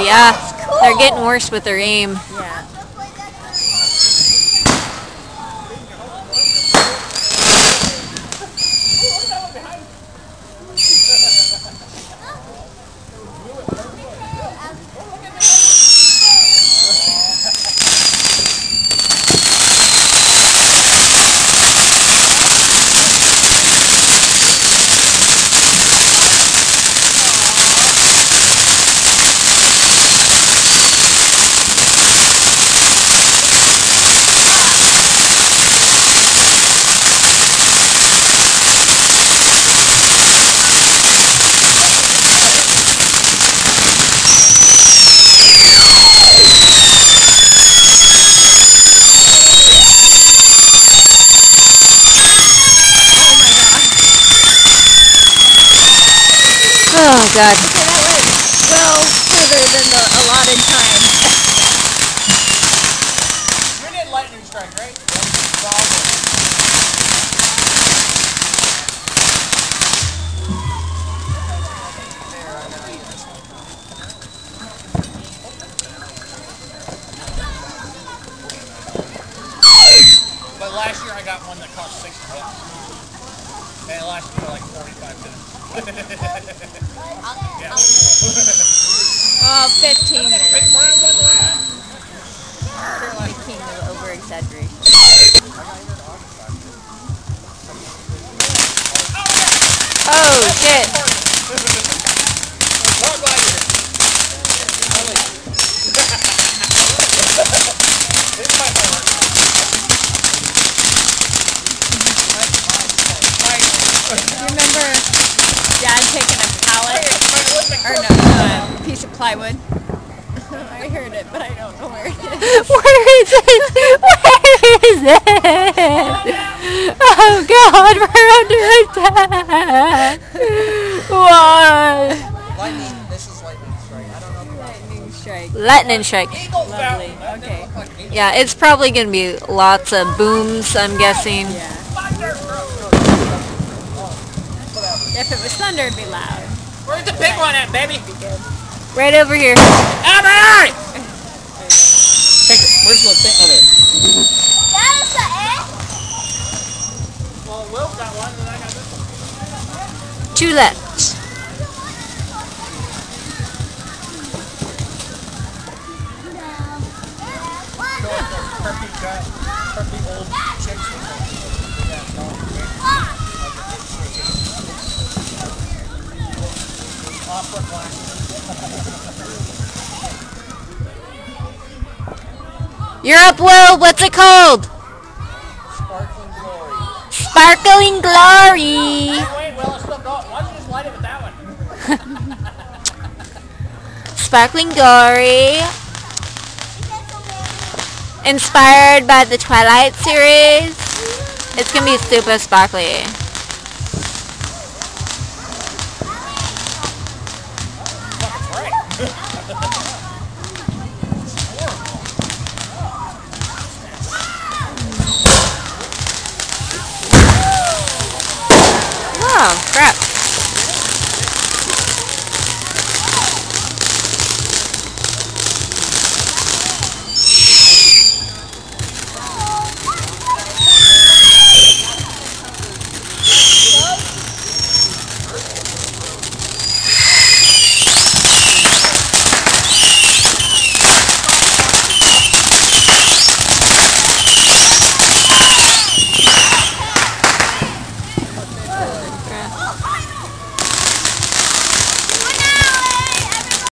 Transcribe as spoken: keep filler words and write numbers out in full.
Yeah, they're getting worse with their aim. Yeah. Oh, God. Okay, that went well further than the allotted time. You did lightning strike, right? But last year I got one that cost sixty bucks. And it lasted for like forty-five minutes. Yeah. Oh, fifteen minutes. Pick where I was at. fifteen is over exaggeration. Oh, shit. You remember Dad taking a pallet, or no, a piece of plywood? I heard it, but I don't know where it is. Where is it? Where is it? Oh, God, we're under attack. What? Lightning, this is lightning strike. I don't know. Lightning strike. Lightning strike. Lovely. Okay. Yeah, it's probably going to be lots of booms, I'm guessing. Yeah. If it was thunder, it'd be loud. Where's the big one at, baby? It'd be good. Right over here. Abby! Take it. Where's the thing? Oh, there. Well, Will got one, and I got this one. Two left. Perfect, uh, perfect old chicks. Opera glasses. You're up, Will. What's it called? Sparkling Glory. Sparkling Glory. Hey, wait, Will, it's still going. Why don't you just light it with that one? Sparkling Glory. Inspired by the Twilight series. It's going to be super sparkly.